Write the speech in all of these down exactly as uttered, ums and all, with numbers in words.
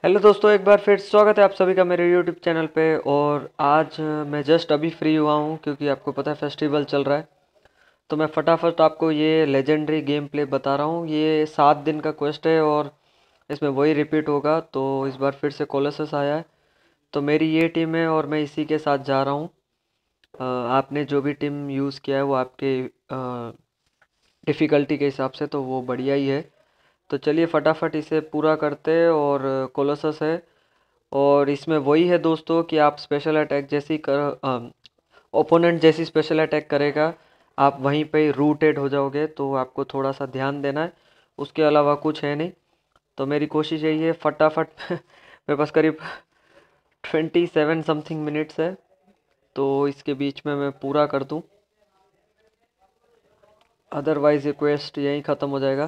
Hello दोस्तों, एक बार फिर स्वागत है आप सभी का मेरे यूट्यूब चैनल पे। और आज मैं जस्ट अभी फ्री हुआ हूँ क्योंकि आपको पता है फेस्टिवल चल रहा है। तो मैं फटाफट आपको ये लेजेंडरी गेम प्ले बता रहा हूँ। ये सात दिन का क्वेस्ट है और इसमें वही रिपीट होगा। तो इस बार फिर से कोलोसस आया है, तो मेरी ये टीम है और मैं इसी के साथ जा रहा हूँ। अ, आपने जो भी टीम यूज़ किया है वो आपके डिफ़िकल्टी के हिसाब से तो वो बढ़िया ही है। तो चलिए फटाफट इसे पूरा करते हैं। और कोलोसस है और इसमें वही है दोस्तों कि आप स्पेशल अटैक जैसी कर ओपोनेंट जैसी स्पेशल अटैक करेगा, आप वहीं पे रूटेड हो जाओगे। तो आपको थोड़ा सा ध्यान देना है, उसके अलावा कुछ है नहीं। तो मेरी कोशिश यही है फटाफट मेरे पास करीब ट्वेंटी सेवन समथिंग मिनट्स है, तो इसके बीच में मैं पूरा कर दूं, अदरवाइज ये क्वेस्ट यहीं ख़त्म हो जाएगा।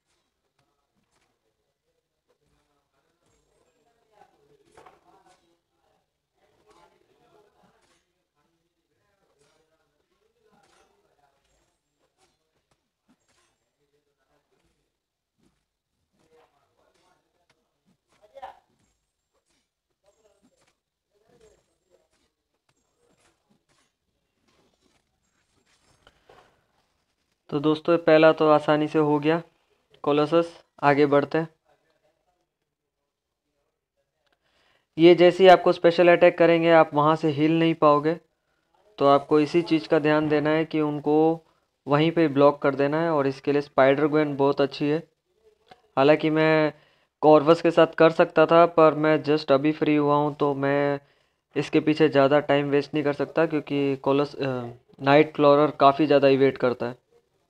तो दोस्तों पहला तो आसानी से हो गया कोलोसस। आगे बढ़ते हैं। ये जैसे ही आपको स्पेशल अटैक करेंगे आप वहाँ से हिल नहीं पाओगे। तो आपको इसी चीज़ का ध्यान देना है कि उनको वहीं पे ब्लॉक कर देना है। और इसके लिए स्पाइडर ग्वेन बहुत अच्छी है। हालांकि मैं कॉर्वस के साथ कर सकता था, पर मैं जस्ट अभी फ्री हुआ हूँ तो मैं इसके पीछे ज़्यादा टाइम वेस्ट नहीं कर सकता, क्योंकि कोलस नाइट क्लॉरर काफ़ी ज़्यादा इवेट करता है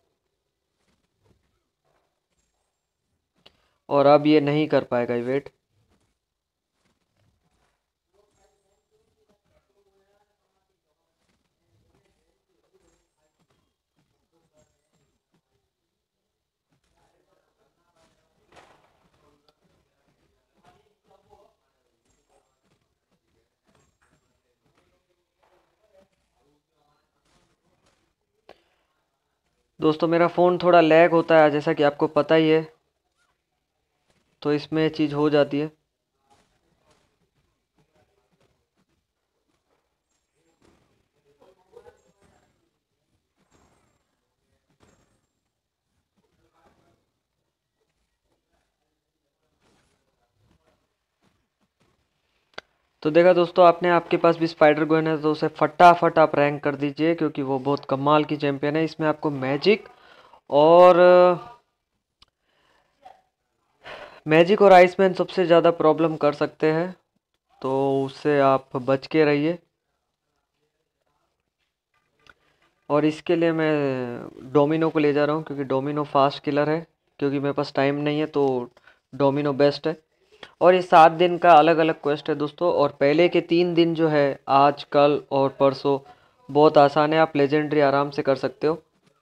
और अब ये नहीं कर पाएगा इवेट। दोस्तों मेरा फ़ोन थोड़ा लैग होता है जैसा कि आपको पता ही है, तो इसमें ये चीज़ हो जाती है। तो देखा दोस्तों आपने, आपके पास भी स्पाइडर गोन है तो उसे फटाफट आप रैंक कर दीजिए, क्योंकि वो बहुत कमाल की चैंपियन है। इसमें आपको मैजिक और मैजिक और आइसमैन सबसे ज़्यादा प्रॉब्लम कर सकते हैं, तो उससे आप बच के रहिए। और इसके लिए मैं डोमिनो को ले जा रहा हूँ, क्योंकि डोमिनो फास्ट किलर है। क्योंकि मेरे पास टाइम नहीं है तो डोमिनो बेस्ट है। और ये सात दिन का अलग अलग क्वेस्ट है दोस्तों। और पहले के तीन दिन जो है, आज कल और परसों, बहुत आसान है, आप लेजेंडरी आराम से कर सकते हो।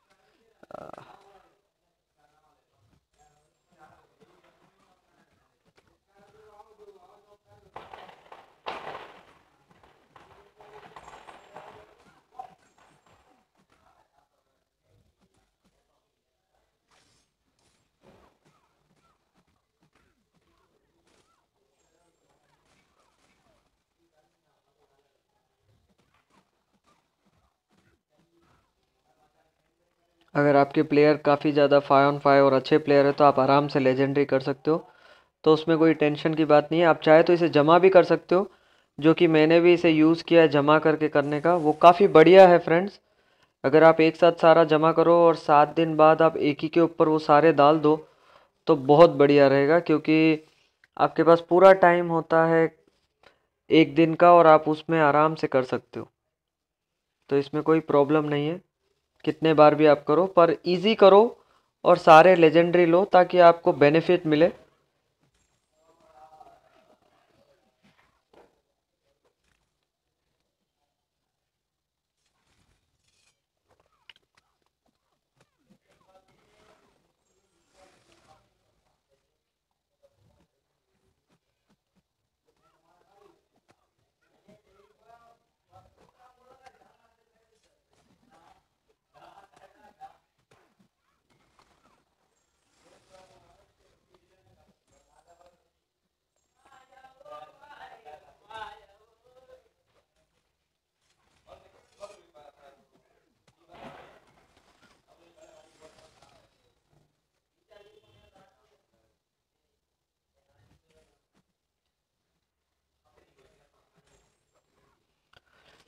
अगर आपके प्लेयर काफ़ी ज़्यादा फाइव ऑन फाइव और अच्छे प्लेयर है तो आप आराम से लेजेंडरी कर सकते हो। तो उसमें कोई टेंशन की बात नहीं है। आप चाहे तो इसे जमा भी कर सकते हो, जो कि मैंने भी इसे यूज़ किया है जमा करके करने का, वो काफ़ी बढ़िया है फ्रेंड्स। अगर आप एक साथ सारा जमा करो और सात दिन बाद आप एक ही के ऊपर वो सारे डाल दो, तो बहुत बढ़िया रहेगा। क्योंकि आपके पास पूरा टाइम होता है एक दिन का और आप उसमें आराम से कर सकते हो। तो इसमें कोई प्रॉब्लम नहीं है, कितने बार भी आप करो, पर इजी करो और सारे लेजेंडरी लो ताकि आपको बेनिफिट मिले।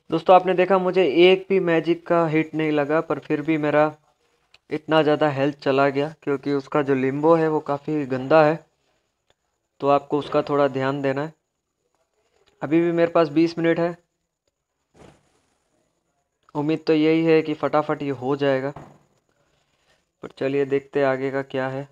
दोस्तों आपने देखा मुझे एक भी मैजिक का हिट नहीं लगा, पर फिर भी मेरा इतना ज़्यादा हेल्थ चला गया क्योंकि उसका जो लिम्बो है वो काफ़ी गंदा है, तो आपको उसका थोड़ा ध्यान देना है। अभी भी मेरे पास बीस मिनट है, उम्मीद तो यही है कि फटाफट ये हो जाएगा, पर चलिए देखते हैं आगे का क्या है।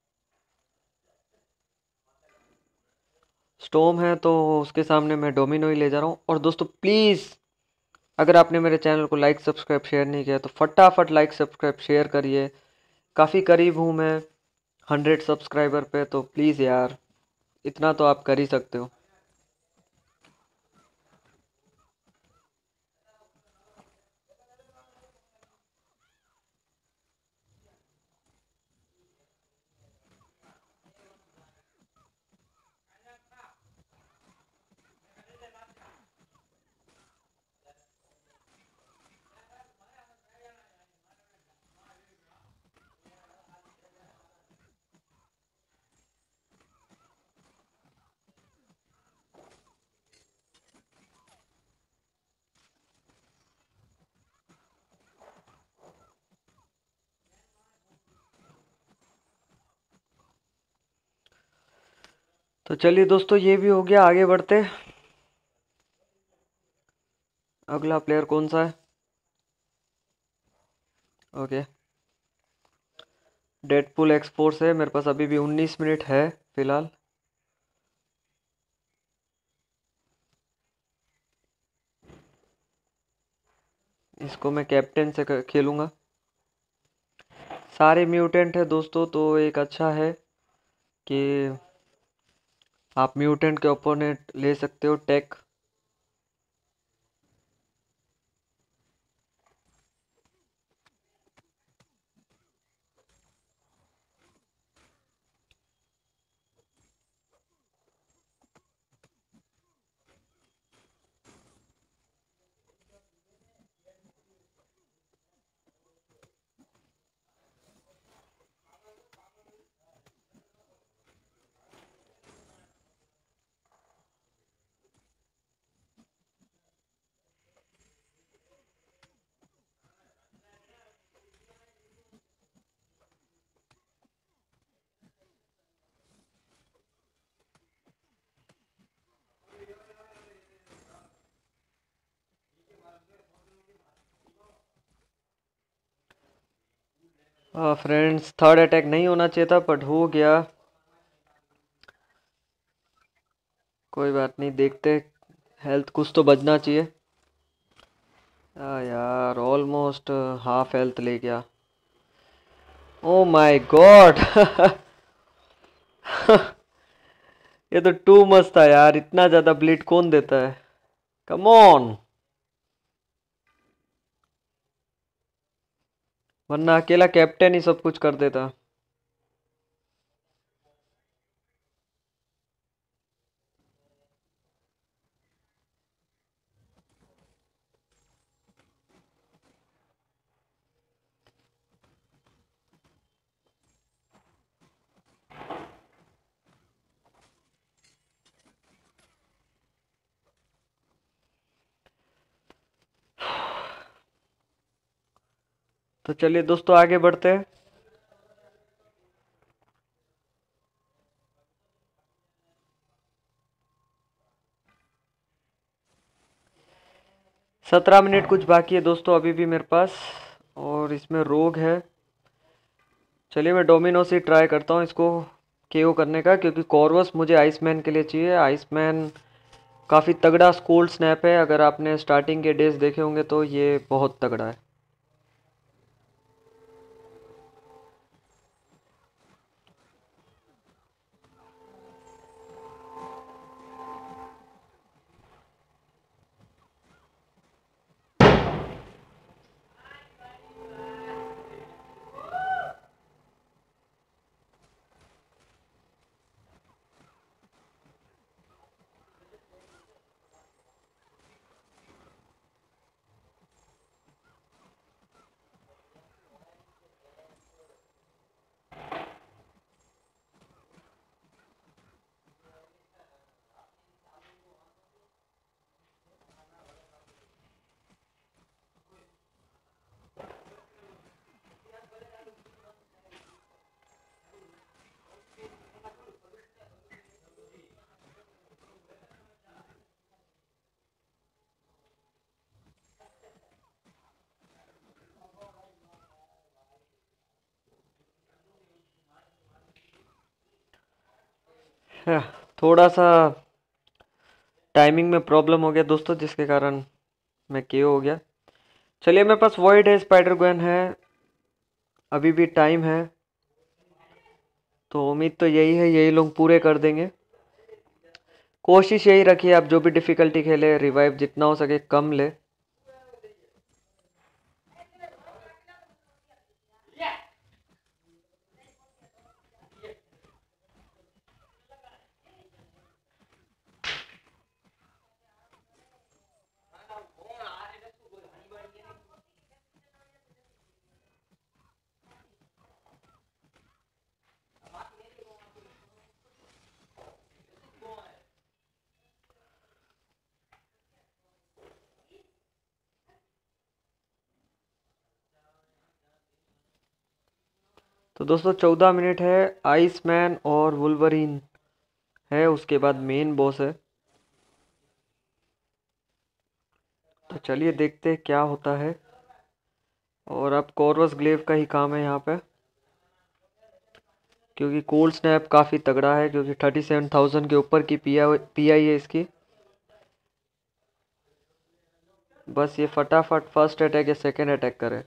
स्टॉर्म है तो उसके सामने मैं डोमिनो ही ले जा रहा हूँ। और दोस्तों प्लीज़, अगर आपने मेरे चैनल को लाइक सब्सक्राइब शेयर नहीं किया तो फटाफट लाइक सब्सक्राइब शेयर करिए। काफ़ी करीब हूँ मैं हंड्रेड सब्सक्राइबर पे, तो प्लीज़ यार इतना तो आप कर ही सकते हो। तो चलिए दोस्तों ये भी हो गया, आगे बढ़ते। अगला प्लेयर कौन सा है? ओके, डेडपुल एक्स फोर्स है। मेरे पास अभी भी उन्नीस मिनट है फिलहाल। इसको मैं कैप्टन से क- खेलूंगा। सारे म्यूटेंट है दोस्तों, तो एक अच्छा है कि आप म्यूटेंट के ओपोनेंट ले सकते हो टेक। फ्रेंड्स थर्ड अटैक नहीं होना चाहिए था, बट हो गया। कोई बात नहीं, देखते। हेल्थ कुछ तो बचना चाहिए। आ यार ऑलमोस्ट हाफ हेल्थ ले गया। ओ माय गॉड ये तो टू मच था यार, इतना ज्यादा ब्लीड कौन देता है? कम ऑन, वरना अकेला कैप्टन ही सब कुछ कर देता। तो चलिए दोस्तों आगे बढ़ते हैं। सत्रह मिनट कुछ बाकी है दोस्तों अभी भी मेरे पास, और इसमें रोग है। चलिए मैं डोमिनो से ट्राई करता हूँ इसको केओ करने का, क्योंकि कॉर्वस मुझे आइसमैन के लिए चाहिए। आइसमैन काफ़ी तगड़ा स्कोल्ड स्नैप है, अगर आपने स्टार्टिंग के डेज देखे होंगे तो ये बहुत तगड़ा है। हाँ, थोड़ा सा टाइमिंग में प्रॉब्लम हो गया दोस्तों, जिसके कारण मैं केओ हो गया। चलिए, मेरे पास वॉइड है, स्पाइडर गन है, अभी भी टाइम है, तो उम्मीद तो यही है यही लोग पूरे कर देंगे। कोशिश यही रखिए आप जो भी डिफिकल्टी खेले, रिवाइव जितना हो सके कम ले। तो दोस्तों चौदह मिनट है, आइसमैन और वुल्वरीन है, उसके बाद मेन बॉस है। तो चलिए देखते हैं क्या होता है। और अब कॉर्वस ग्लेव का ही काम है यहाँ पे, क्योंकि कोल्ड स्नैप काफ़ी तगड़ा है, क्योंकि थर्टी सेवन थाउजेंड के ऊपर की पी आई पी आई है इसकी। बस ये फटाफट फर्स्ट अटैक या सेकेंड अटैक करे।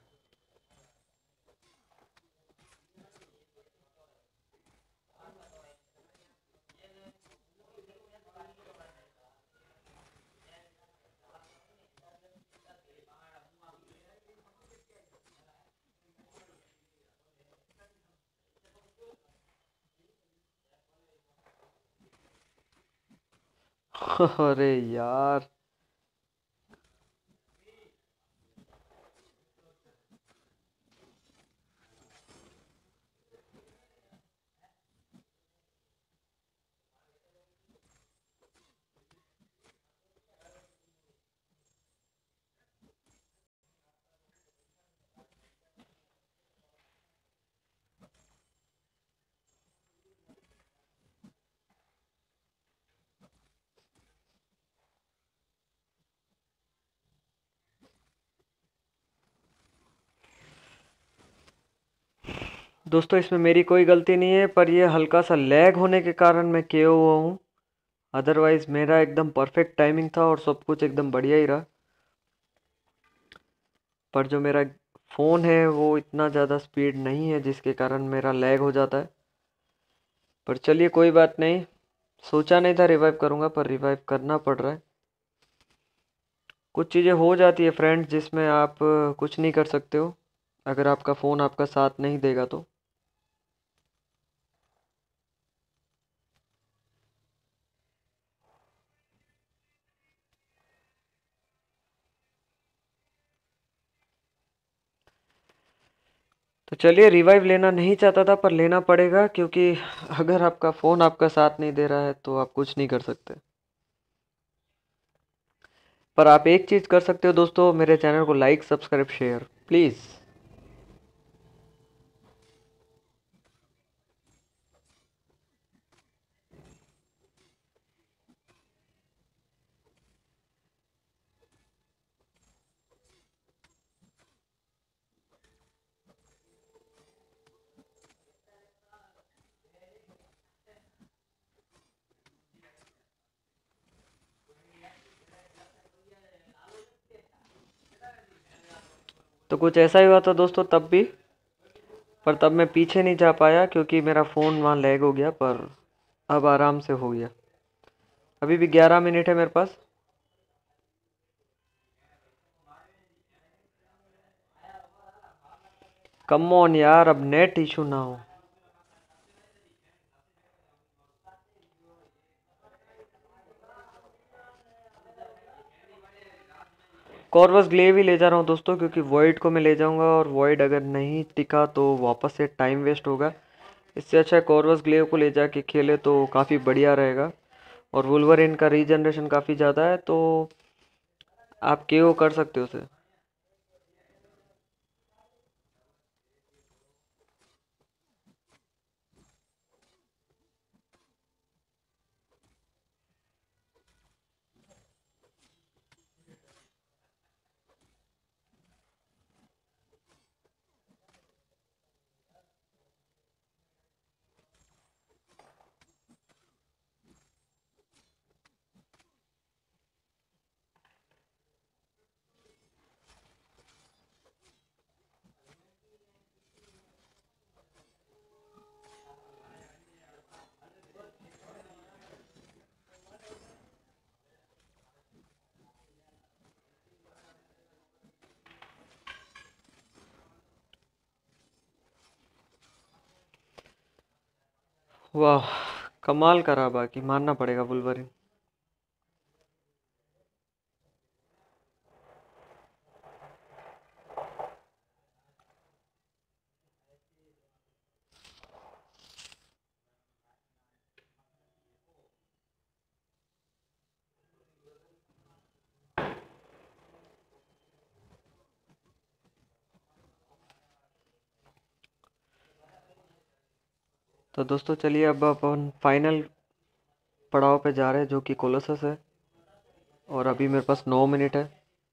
अरे यार, दोस्तों इसमें मेरी कोई गलती नहीं है, पर ये हल्का सा लैग होने के कारण मैं के ओ हुआ हूँ। अदरवाइज मेरा एकदम परफेक्ट टाइमिंग था और सब कुछ एकदम बढ़िया ही रहा। पर जो मेरा फ़ोन है वो इतना ज़्यादा स्पीड नहीं है, जिसके कारण मेरा लैग हो जाता है। पर चलिए कोई बात नहीं, सोचा नहीं था रिवाइव करूँगा, पर रिवाइव करना पड़ रहा है। कुछ चीज़ें हो जाती है फ्रेंड्स, जिसमें आप अ, कुछ नहीं कर सकते हो, अगर आपका फ़ोन आपका साथ नहीं देगा तो। तो चलिए, रिवाइव लेना नहीं चाहता था पर लेना पड़ेगा, क्योंकि अगर आपका फ़ोन आपका साथ नहीं दे रहा है तो आप कुछ नहीं कर सकते। पर आप एक चीज़ कर सकते हो दोस्तों, मेरे चैनल को लाइक सब्सक्राइब शेयर प्लीज़। तो कुछ ऐसा ही हुआ था दोस्तों तब भी, पर तब मैं पीछे नहीं जा पाया क्योंकि मेरा फ़ोन वहाँ लैग हो गया, पर अब आराम से हो गया। अभी भी ग्यारह मिनट है मेरे पास। कम ऑन यार, अब नेट इशू ना हो। कॉर्वस ग्लेव ही ले जा रहा हूँ दोस्तों, क्योंकि वॉइड को मैं ले जाऊंगा और वॉइड अगर नहीं टिका तो वापस से टाइम वेस्ट होगा। इससे अच्छा कॉर्वस ग्लेव को ले जाके खेले तो काफ़ी बढ़िया रहेगा। और वुल्वरिन का रीजनरेशन काफ़ी ज़्यादा है, तो आप के ओ कर सकते हो उसे। वाह, कमाल करा, बाकी मानना पड़ेगा वुल्वरिन। तो दोस्तों चलिए अब अपन फाइनल पड़ाव पे जा रहे हैं जो कि कोलोसस है, और अभी मेरे पास नौ मिनट है।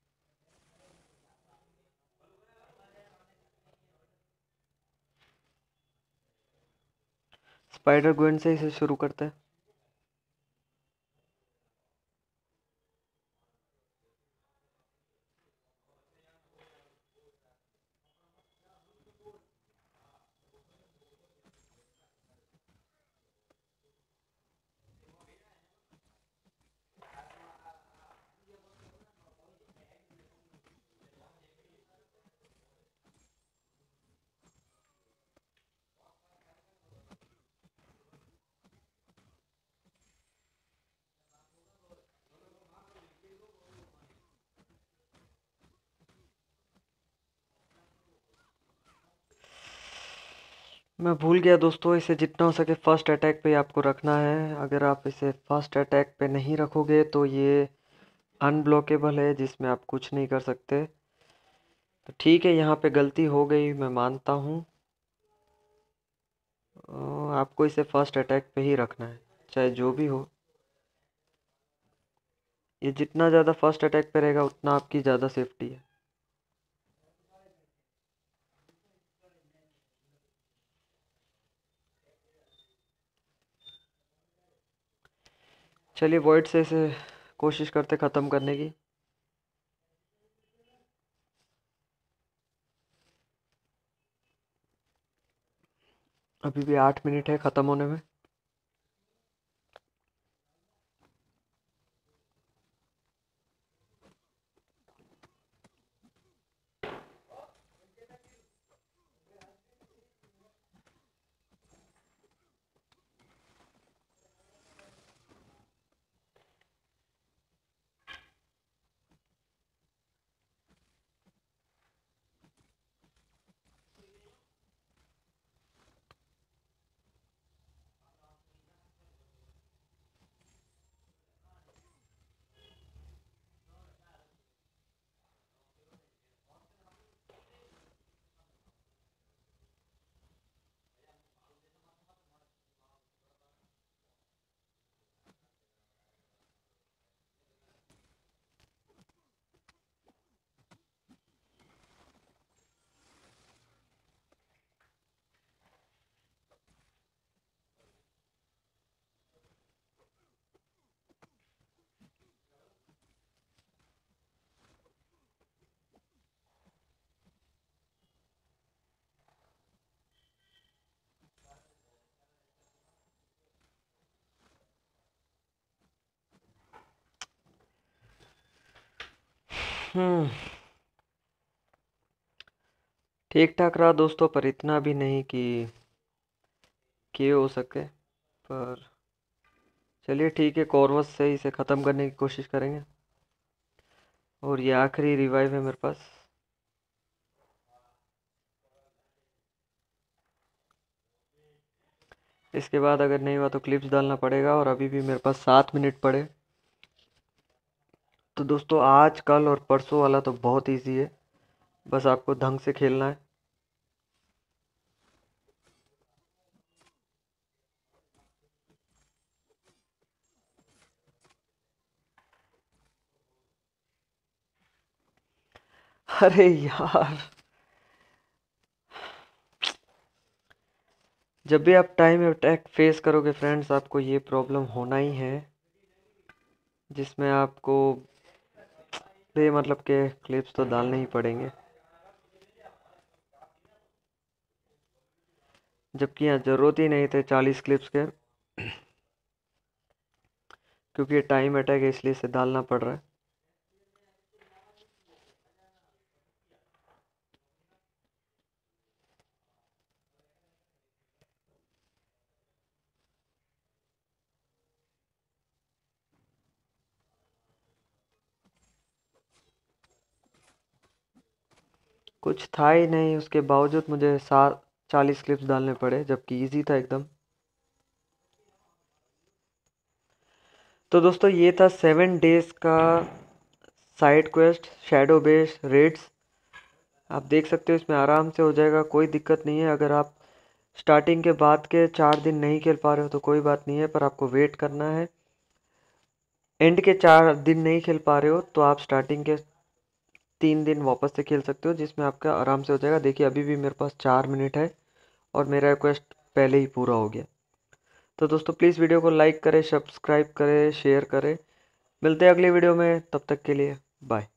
स्पाइडर ग्वेन से इसे शुरू करते हैं। मैं भूल गया दोस्तों, इसे जितना हो सके फर्स्ट अटैक पे आपको रखना है। अगर आप इसे फर्स्ट अटैक पे नहीं रखोगे तो ये अनब्लॉकेबल है, जिसमें आप कुछ नहीं कर सकते। तो ठीक है, यहाँ पे गलती हो गई, मैं मानता हूँ। अ, आपको इसे फर्स्ट अटैक पे ही रखना है, चाहे जो भी हो। ये जितना ज़्यादा फर्स्ट अटैक पे रहेगा उतना आपकी ज़्यादा सेफ्टी है। चलिए वॉइड से इसे कोशिश करते ख़त्म करने की। अभी भी आठ मिनट है ख़त्म होने में। हम्म ठीक ठाक रहा दोस्तों, पर इतना भी नहीं कि के हो सके। पर चलिए ठीक है, कॉर्वस से इसे ख़त्म करने की कोशिश करेंगे। और ये आखिरी रिवाइव है मेरे पास। इसके बाद अगर नहीं हुआ तो क्लिप्स डालना पड़ेगा, और अभी भी मेरे पास सात मिनट पड़े। तो दोस्तों आज कल और परसों वाला तो बहुत इजी है, बस आपको ढंग से खेलना है। अरे यार, जब भी आप टाइम अटैक फेस करोगे फ्रेंड्स, आपको ये प्रॉब्लम होना ही है, जिसमें आपको बे मतलब के क्लिप्स तो डालने ही पड़ेंगे। जबकि यहाँ ज़रूरत ही नहीं थे चालीस क्लिप्स के, क्योंकि ये टाइम अटैक है इसलिए इसे डालना पड़ रहा है। कुछ था ही नहीं, उसके बावजूद मुझे सात चालीस क्लिप्स डालने पड़े, जबकि इजी था एकदम। तो दोस्तों ये था सेवन डेज का side quest shadow base raids. आप देख सकते हो इसमें आराम से हो जाएगा, कोई दिक्कत नहीं है। अगर आप स्टार्टिंग के बाद के चार दिन नहीं खेल पा रहे हो तो कोई बात नहीं है, पर आपको वेट करना है। एंड के चार दिन नहीं खेल पा रहे हो तो आप स्टार्टिंग के तीन दिन वापस से खेल सकते हो, जिसमें आपका आराम से हो जाएगा। देखिए अभी भी मेरे पास चार मिनट है और मेरा रिक्वेस्ट पहले ही पूरा हो गया। तो दोस्तों प्लीज़ वीडियो को लाइक करें, सब्सक्राइब करें, शेयर करें। मिलते हैं अगली वीडियो में, तब तक के लिए बाय।